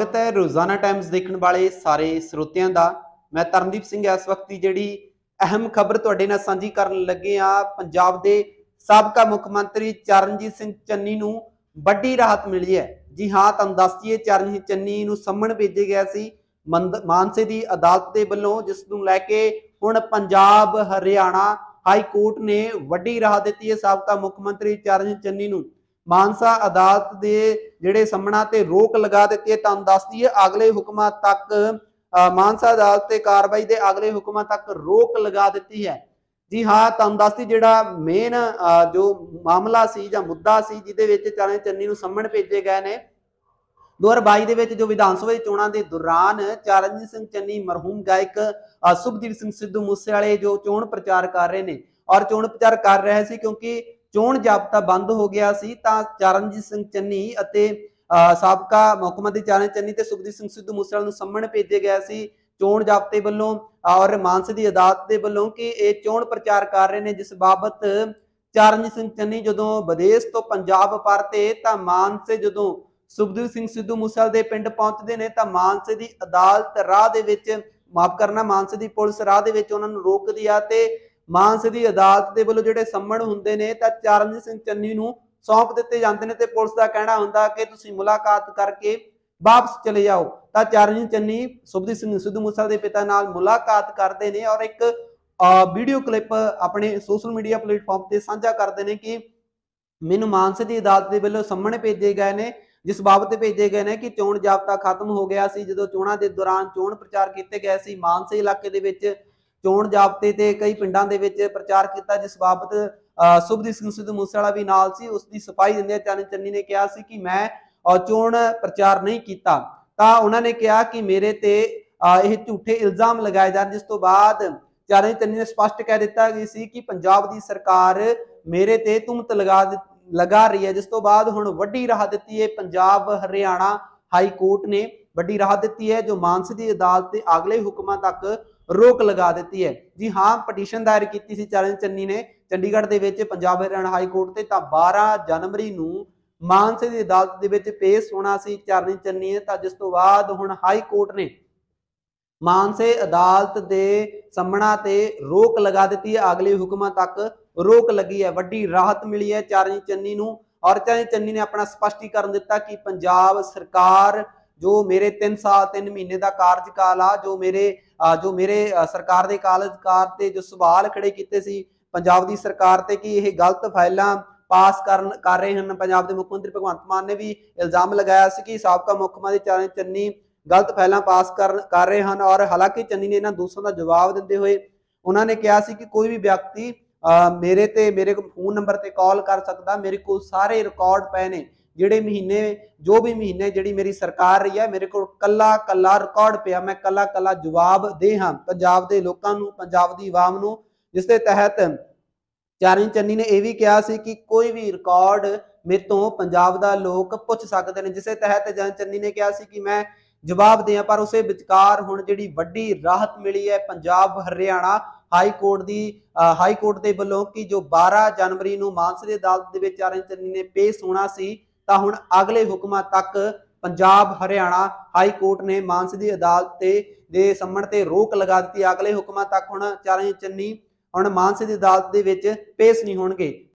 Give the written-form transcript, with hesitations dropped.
स्वागत है रोजाना टाइम्स देखने वाले सारे ਸਰੋਤਿਆਂ ਦਾ। मैं तरनदीप सिंह इस वक्त की ਜਿਹੜੀ अहम खबर ਤੁਹਾਡੇ ਨਾਲ ਸਾਂਝੀ ਕਰਨ ਲੱਗੇ ਆ। पंजाब के ਸਾਬਕਾ मुख मंत्री चरणजीत सिंह चन्नी ਨੂੰ ਵੱਡੀ ਰਾਹਤ मिली है। जी हाँ, ਤੁਹਾਨੂੰ ਦੱਸ ਦਈਏ चरणजीत चन्नी ਨੂੰ ਸੰਮਣ ਭੇਜੇ ਗਿਆ ਸੀ ਮਾਨਸੇ ਦੀ ਅਦਾਲਤ ਦੇ ਵੱਲੋਂ, जिस ਨੂੰ ਲੈ ਕੇ ਹੁਣ पंजाब हरियाणा हाई कोर्ट ने ਵੱਡੀ ਰਾਹਤ ਦਿੱਤੀ है। ਸਾਬਕਾ मुख मंत्री चरणजीत चन्नी ਨੂੰ मानसा अदालत के जिहड़े सम्मणां ते रोक लगा दी है। तुहानूं दस दईए अगले हुक्मां तक मानसा अदालत ते कार्रवाई के अगले हुक्मां तक रोक लगा दी है। जी हाँ, तुहानूं दस दी जिहड़ा मेन जो मामला सी जां मुद्दा सी जिहदे विच चरणजीत चन्नी नूं सम्मण भेजे गए ने 2022 ਦੇ ਵਿੱਚ जो विधान सभा चोणां ਦੇ दौरान चरणजीत सिंह चन्नी मरहूम गायक सुखदीप सिंह सिद्धू मूसेवाले जो चोण प्रचार कर रहे हैं और चोण प्रचार कर रहे सी क्योंकि चोण जाब्ता बंद हो गया सी, तां चरणजीत सिंह चन्नी अते साबका मुख मंत्री चरणजीत चन्नी ते सुखदीप सिंह सिद्धू मूसेवाले नूं सम्मण भेजे गया सी चोण जाब्ते वल्लों और मानसे दी अदालत दे वल्लों कि ये चोण प्रचार कर रहे हैं, जिस बाबत चरणजीत सिंह चन्नी जदों विदेश तो पंजाब परते तां मानसे जदों सुखदीप सिंह सिद्धू मूसेवाले दे पिंड पहुंचदे ने तां मानसे दी अदालत राह दे विच माफ करना मानसे दी पुलिस राह दे विच उन्हां नूं रोकदी आ ते मानसे दी अदालत दे वल्लों जिहड़े सम्मण हुंदे ने तां चरणजीत सिंह चन्नी नूं सौंप दित्ते जांदे ने ते पुलिस दा कहना हुंदा कि तुसीं मुलाकात करके वापस चले जाओ। तां चरणजीत चन्नी सुखदीप सिंह सिद्धू मूसेवाले दे पिता नाल मुलाकात करदे ने और एक वीडियो क्लिप अपने सोशल मीडिया प्लेटफॉर्म ते साझा करदे ने कि मैनूं मानसे दी अदालत दे वल्लों सम्मण भेजे गए ने, जिस बाबत भेजे गए ने कि चोण जाब्ता खत्म हो गया सी जदों चोणां दे दौरान चोण प्रचार कीते गए सी मानसे इलाके दे विच चोण जाब्ते ते कई पिंडां दे विच प्रचार किया, जिस बाबत सुखदीप सिंह सिद्धू मूसेवाला भी नाल सी। उसकी सफाई दिंदे चरणजीत चन्नी ने कहा सी कि मैं चोण प्रचार नहीं किया। तां उन्हां ने कहा कि मेरे ते यह झूठे इल्जाम लगाए जाण, जिस तो बाद चरणजीत चन्नी ने स्पष्ट कह दिता कि पंजाब दी सरकार मेरे ते तुहमत लगा रही है, जिस तो बाद हुण वड्डी राहत दित्ती है पंजाब हरियाणा हाई कोर्ट ने वड्डी राहत दित्ती है जो मानसे दी अदालत के अगले हुक्मां तक रोक लगा दी है। जी हाँ, पटीशन दायर की सी चरणजीत चन्नी ने चंडीगढ़ दे विच पंजाब हरियाणा हाई कोर्ट ते तां 12 जनवरी नूं मानसे दी अदालत दे विच पेश होना सी चरणजीत चन्नी ने, तां जिस तो बाद हुण हाई कोर्ट ने मानसे अदालत दे सम्मणां ते रोक लगा दी है, अगले हुक्मां तक रोक लगी है। वड्डी राहत मिली है चरणजीत चन्नी नूं और चरणजीत चन्नी ने अपना स्पष्टीकरण दिता कि पंजाब सरकार जो मेरे 3 साल 3 महीने का कार्यकाल आ जो मेरे सरकार के कार्यकाल ते जो सवाल खड़े किए सी पंजाब की सरकार ते कि यह गलत फाइलां पास कर रहे हैं। पंजाब के मुख मंत्री भगवंत मान ने भी इल्जाम लगाया सी कि साबका मुख मंत्री चरणजीत चन्नी गलत फाइलां पास कर रहे हैं और हालांकि चन्नी ने इन्हां दोषों का जवाब देते हुए उन्होंने कहा सी कि कोई भी व्यक्ति मेरे फोन नंबर ते कॉल कर सकता, मेरे को सारे रिकॉर्ड पे ने ਜਿਹੜੇ ਮਹੀਨੇ जो भी महीने ਜਿਹੜੀ मेरी सरकार रही है मेरे को कला कला रिकॉर्ड पिया, मैं कला कला जवाब दे हाँ पंजाब के लोगों को पंजाब की आवाम को, जिस के तहत चरणजीत चन्नी ने यह भी कहा सी कि कोई भी रिकॉर्ड मेरे तो पंजाब का लोग पुछ सकते हैं, जिस तहत चरणजीत चन्नी ने कहा सी कि मैं जवाब दें। पर उस विचकार हुण जिहड़ी वड्डी राहत मिली है पंजाब हरियाणा हाई कोर्ट के वल्लों कि जो 12 जनवरी नूं मानसे दी अदालत दे विच चरणजीत चन्नी ने पेश होना सी, तां हुण अगले हुक्मां तक पंजाब हरियाणा हाई कोर्ट ने मानसे दी अदालत दे सम्मण ते रोक लगा दी। अगले हुक्मां तक हुण चरणजीत चन्नी हुण मानसे दी अदालत दे विच पेश नहीं होणगे।